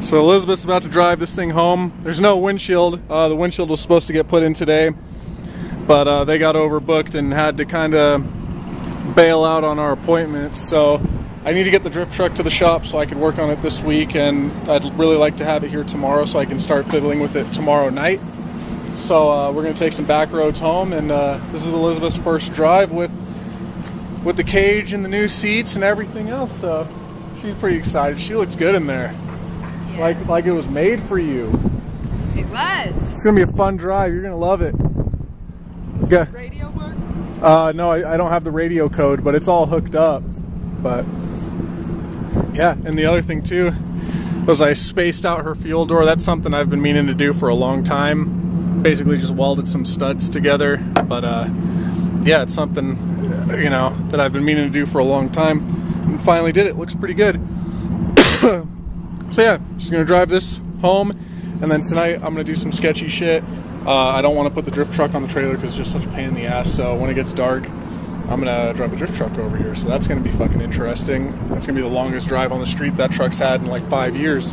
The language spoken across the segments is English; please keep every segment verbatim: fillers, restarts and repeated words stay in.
So Elizabeth's about to drive this thing home. There's no windshield. Uh, the windshield was supposed to get put in today, but uh, they got overbooked and had to kind of bail out on our appointment. So I need to get the drift truck to the shop so I can work on it this week, and I'd really like to have it here tomorrow so I can start fiddling with it tomorrow night. So uh, we're going to take some back roads home, and uh, this is Elizabeth's first drive with with the cage and the new seats and everything else. So she's pretty excited. She looks good in there. Yeah. Like, like it was made for you. It was. It's going to be a fun drive. You're going to love it. Does okay. the radio work? Uh, no, I, I don't have the radio code, but it's all hooked up. But yeah, and the other thing too was I spaced out her fuel door. That's something I've been meaning to do for a long time. Basically just welded some studs together. But uh, yeah, it's something, you know, that I've been meaning to do for a long time. And finally did it. Looks pretty good. So yeah, just gonna drive this home, and then tonight I'm gonna do some sketchy shit. Uh, I don't want to put the drift truck on the trailer because it's just such a pain in the ass. So when it gets dark, I'm gonna drive the drift truck over here. So that's gonna be fucking interesting. That's gonna be the longest drive on the street that truck's had in like five years.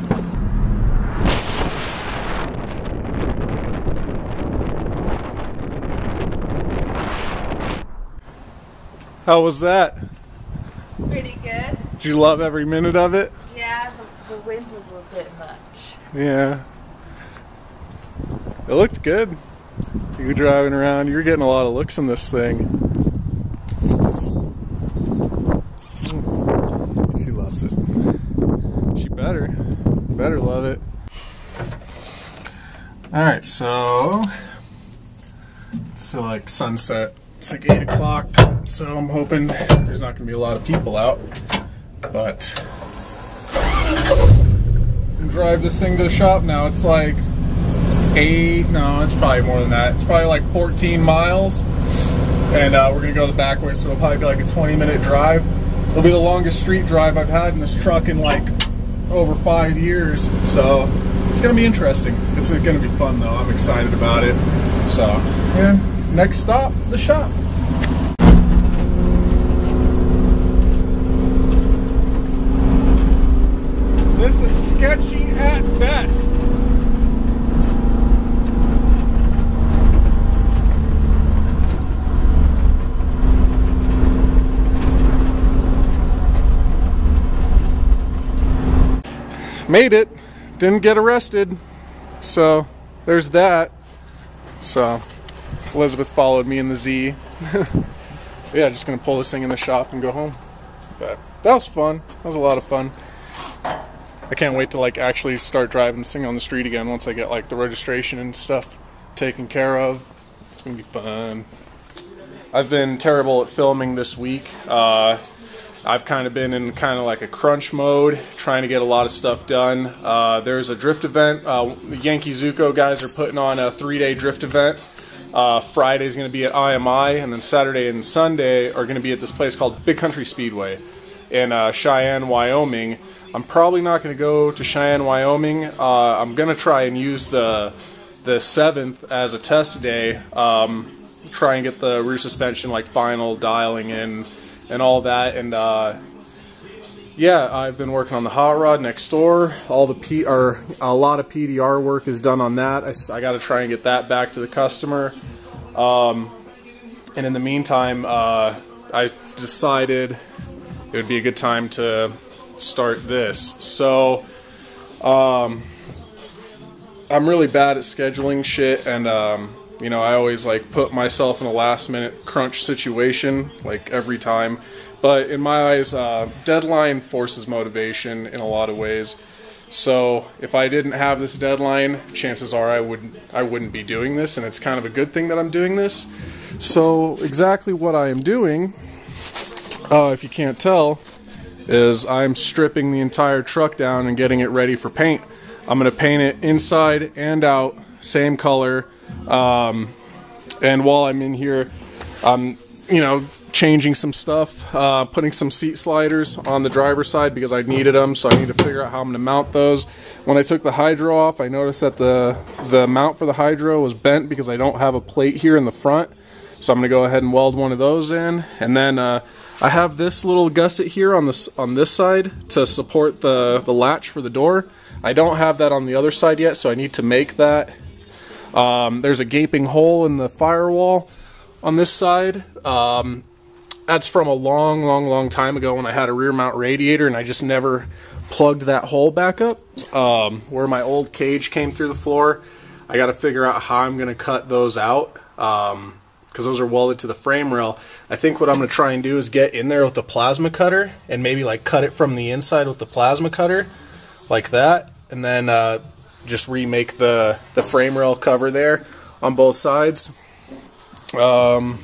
How was that? Pretty good. Did you love every minute of it? Yeah, the, the wind was a little bit much. Yeah. It looked good. You were driving around, you were getting a lot of looks in this thing. She loves it. She better. Better love it. Alright, so it's like sunset. It's like eight o'clock, so I'm hoping there's not going to be a lot of people out. But and drive this thing to the shop now. It's like eight, no, it's probably more than that. It's probably like fourteen miles, and uh, we're gonna go the back way, so it'll probably be like a twenty minute drive. It'll be the longest street drive I've had in this truck in like over five years, so it's gonna be interesting. It's gonna be fun though. I'm excited about it. So yeah, next stop, the shop. This is sketchy at best. Made it. Didn't get arrested. So there's that. So Elizabeth followed me in the Z. So yeah, just gonna pull this thing in the shop and go home. But that was fun. That was a lot of fun. I can't wait to like actually start driving this thing on the street again once I get like the registration and stuff taken care of. It's gonna be fun. I've been terrible at filming this week. Uh, I've kind of been in kind of like a crunch mode, trying to get a lot of stuff done. Uh, there's a drift event. Uh, the Yankee Zuko guys are putting on a three-day drift event. Uh, Friday's going to be at I M I, and then Saturday and Sunday are going to be at this place called Big Country Speedway in uh, Cheyenne, Wyoming. I'm probably not going to go to Cheyenne, Wyoming. Uh, I'm going to try and use the the seventh as a test day. Um, try and get the rear suspension like final dialing in and all that. And uh, yeah, I've been working on the hot rod next door. All the P or a lot of P D R work is done on that. I, I got to try and get that back to the customer. Um, and in the meantime, uh, I decided it would be a good time to start this. So um, I'm really bad at scheduling shit, and um, you know, I always like put myself in a last minute crunch situation like every time. But in my eyes, uh, deadline forces motivation in a lot of ways. So if I didn't have this deadline, chances are I wouldn't I wouldn't be doing this, and it's kind of a good thing that I'm doing this. So exactly what I am doing, uh, if you can't tell, is I'm stripping the entire truck down and getting it ready for paint. I'm going to paint it inside and out, same color. Um, and while I'm in here, I'm, you know, changing some stuff, uh, putting some seat sliders on the driver's side because I needed them, so I need to figure out how I'm going to mount those. When I took the hydro off, I noticed that the, the mount for the hydro was bent because I don't have a plate here in the front. So I'm going to go ahead and weld one of those in, and then uh, I have this little gusset here on this on this side to support the the latch for the door. I don't have that on the other side yet, so I need to make that. Um, there's a gaping hole in the firewall on this side. Um, that's from a long, long, long time ago when I had a rear mount radiator and I just never plugged that hole back up. Um, where my old cage came through the floor, I got to figure out how I'm going to cut those out. Um, because those are welded to the frame rail. I think what I'm going to try and do is get in there with the plasma cutter and maybe like cut it from the inside with the plasma cutter like that, and then uh, just remake the the frame rail cover there on both sides. Um,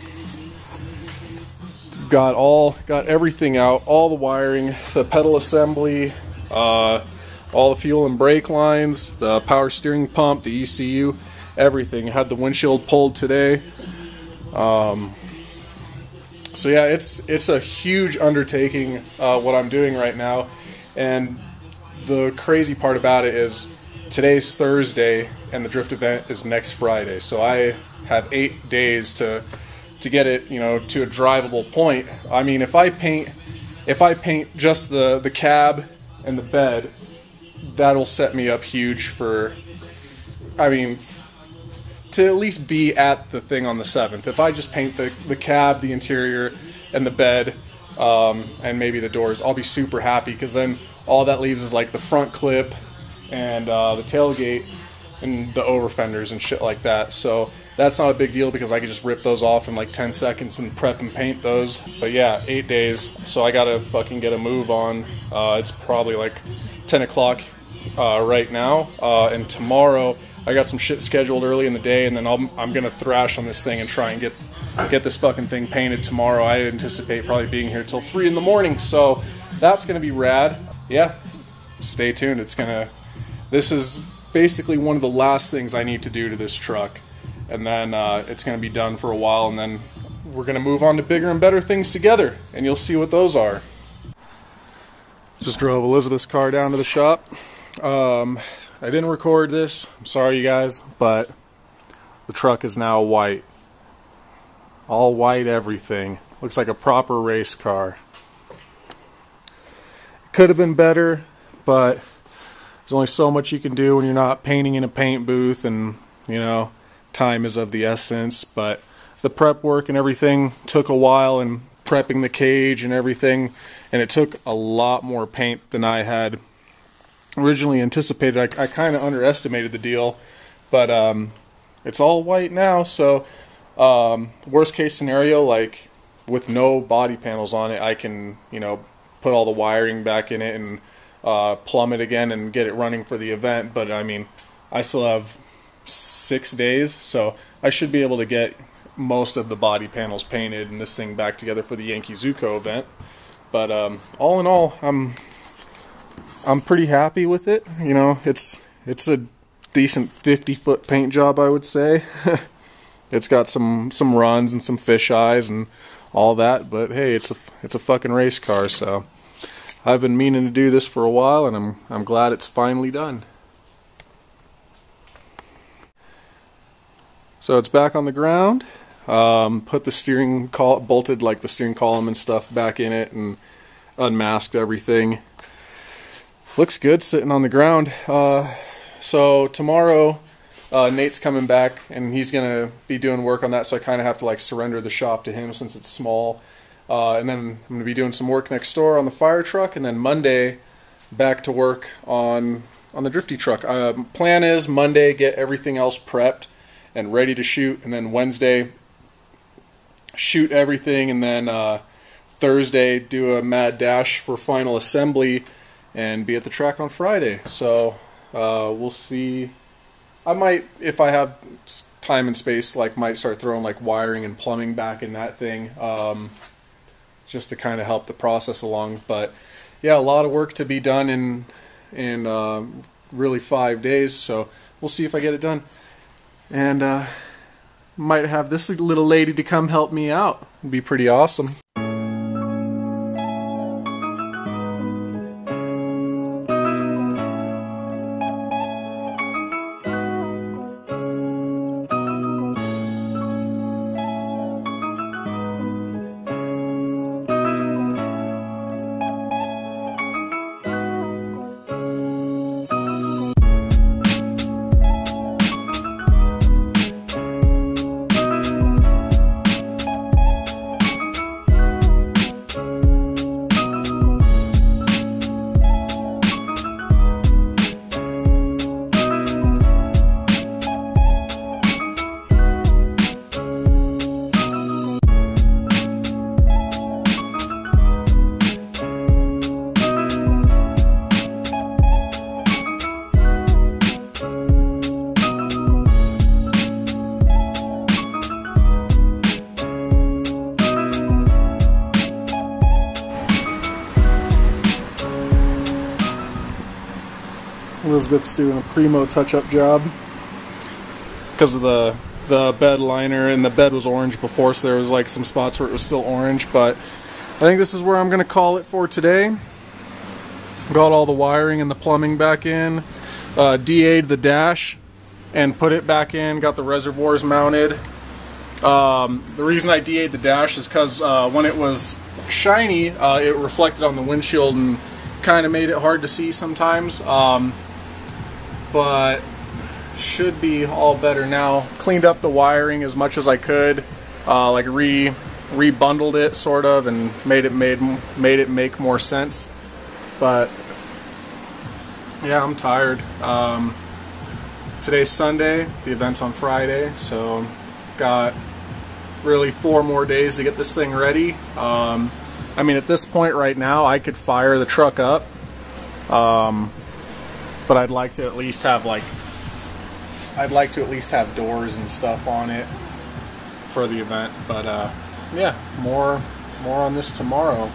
got all got everything out, all the wiring, the pedal assembly, uh, all the fuel and brake lines, the power steering pump, the E C U, everything. Had the windshield pulled today. Um, so yeah, it's it's a huge undertaking uh, what I'm doing right now, and the crazy part about it is today's Thursday and the drift event is next Friday, so I have eight days to to get it, you know, to a drivable point. I mean, if I paint if I paint just the the cab and the bed, that'll set me up huge for, I mean, to at least be at the thing on the seventh. If I just paint the, the cab, the interior, and the bed, um, and maybe the doors, I'll be super happy, because then all that leaves is like the front clip and uh, the tailgate and the over fenders and shit like that. So that's not a big deal because I can just rip those off in like ten seconds and prep and paint those. But yeah, eight days, so I gotta fucking get a move on. Uh, it's probably like ten o'clock uh, right now, uh, and tomorrow I got some shit scheduled early in the day, and then I'll, I'm gonna thrash on this thing and try and get get this fucking thing painted tomorrow. I anticipate probably being here till three in the morning, so that's gonna be rad. Yeah, stay tuned. It's gonna. This is basically one of the last things I need to do to this truck, and then uh, it's gonna be done for a while, and then we're gonna move on to bigger and better things together, and you'll see what those are. Just drove Elizabeth's car down to the shop. Um, I didn't record this, I'm sorry you guys, but the truck is now white. All white everything. Looks like a proper race car. Could have been better, but there's only so much you can do when you're not painting in a paint booth, and, you know, time is of the essence. But the prep work and everything took a while, and prepping the cage and everything, and it took a lot more paint than I had originally anticipated. I, I kind of underestimated the deal, but um, it's all white now. So um, worst case scenario, like with no body panels on it, I can, you know, put all the wiring back in it and uh, plumb it again and get it running for the event. But I mean, I still have six days, so I should be able to get most of the body panels painted and this thing back together for the Yankee Zuko event. But um, all in all, I'm I'm pretty happy with it. You know, it's it's a decent fifty foot paint job, I would say. It's got some some runs and some fish eyes and all that, but hey, it's a it's a fucking race car. So I've been meaning to do this for a while, and I'm I'm glad it's finally done. So it's back on the ground. Um, put the steering col bolted like the steering column and stuff back in it, and unmasked everything. Looks good sitting on the ground. Uh, so tomorrow uh, Nate's coming back, and he's gonna be doing work on that, so I kind of have to like surrender the shop to him since it's small. Uh, and then I'm gonna be doing some work next door on the fire truck, and then Monday back to work on on the drifty truck. Uh, plan is Monday get everything else prepped and ready to shoot, and then Wednesday shoot everything, and then uh, Thursday do a mad dash for final assembly and be at the track on Friday. So uh, we'll see. I might, if I have time and space, like might start throwing like wiring and plumbing back in that thing, um, just to kind of help the process along. But yeah, a lot of work to be done in in uh, really five days. So we'll see if I get it done. And uh, might have this little lady to come help me out. It'd be pretty awesome. Elizabeth's doing a primo touch-up job because of the the bed liner, and the bed was orange before, so there was like some spots where it was still orange. But I think this is where I'm going to call it for today. Got all the wiring and the plumbing back in, uh, D A'd the dash and put it back in, got the reservoirs mounted. Um, the reason I D A'd the dash is because uh, when it was shiny, uh, it reflected on the windshield and kind of made it hard to see sometimes. Um, but should be all better now. Cleaned up the wiring as much as I could, uh, like re rebundled it sort of, and made it made made it make more sense. But yeah, I'm tired. Um, today's Sunday. The event's on Friday, so got really four more days to get this thing ready. Um, I mean, at this point right now, I could fire the truck up, um, but I'd like to at least have like. I'd like to at least have doors and stuff on it for the event, but uh, yeah, more more on this tomorrow.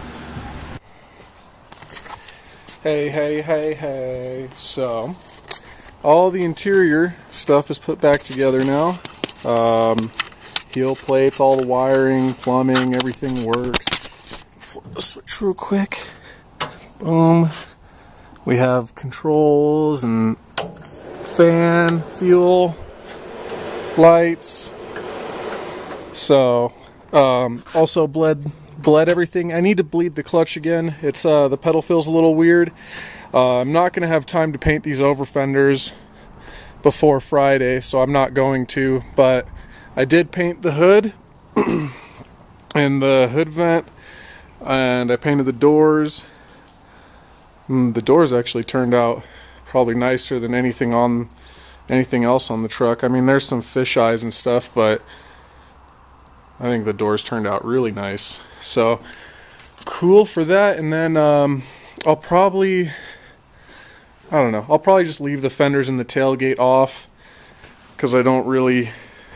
Hey, hey, hey, hey. So, all the interior stuff is put back together now. Um, heel plates, all the wiring, plumbing, everything works. Flip the switch real quick. Boom. We have controls and fan, fuel, lights. So, um, also bled bled everything. I need to bleed the clutch again. It's uh, the pedal feels a little weird. Uh, I'm not going to have time to paint these over fenders before Friday, so I'm not going to. But I did paint the hood and the hood vent, and I painted the doors. And the doors actually turned out probably nicer than anything on anything else on the truck. I mean, there's some fish eyes and stuff, but I think the doors turned out really nice. So cool for that. And then um, I'll probably I don't know I'll probably just leave the fenders and the tailgate off, because I don't really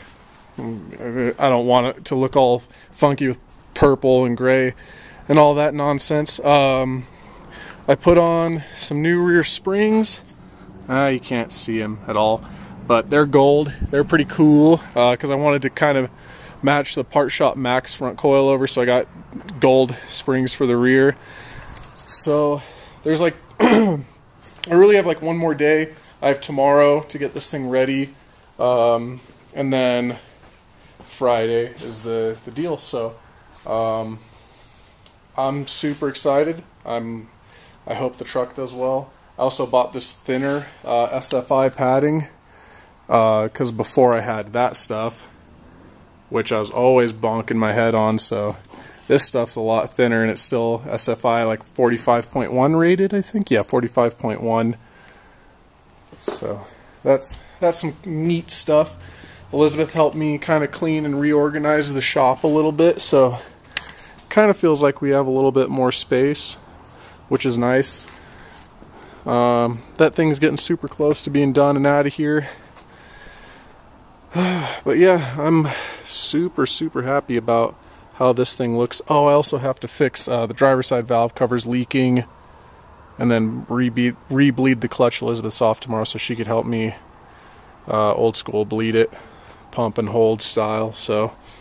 I don't want it to look all funky with purple and gray and all that nonsense. um, I put on some new rear springs. Uh, you can't see them at all, but they're gold. They're pretty cool, because uh, I wanted to kind of match the Part Shop Max front coilover, so I got gold springs for the rear. So there's like, I really have like one more day. I have tomorrow to get this thing ready, um, and then Friday is the, the deal. So um, I'm super excited. I'm, I hope the truck does well. I also bought this thinner uh, S F I padding, because uh, before I had that stuff, which I was always bonking my head on. So this stuff's a lot thinner, and it's still S F I like forty-five point one rated, I think. Yeah, forty-five point one. So that's that's some neat stuff. Elizabeth helped me kind of clean and reorganize the shop a little bit, so kind of feels like we have a little bit more space, which is nice. Um, that thing's getting super close to being done and out of here. But yeah, I'm super, super happy about how this thing looks. Oh, I also have to fix uh, the driver's side valve covers leaking, and then re-bleed re the clutch. Elizabeth's off tomorrow, so she could help me uh, old school bleed it, pump and hold style. So